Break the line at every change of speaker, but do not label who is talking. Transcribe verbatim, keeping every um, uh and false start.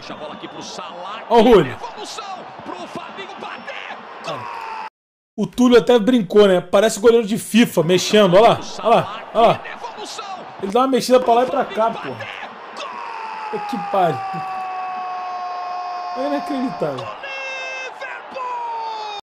Deixa a bola aqui pro Salah.
Ó o Rúlio.
Pro Fabinho bater.
O Túlio até brincou, né? Parece goleiro de FIFA, mexendo. Olha lá, olha lá, olha lá. Ele dá uma mexida pra lá e pra cá, porra. Que pariu. É inacreditável.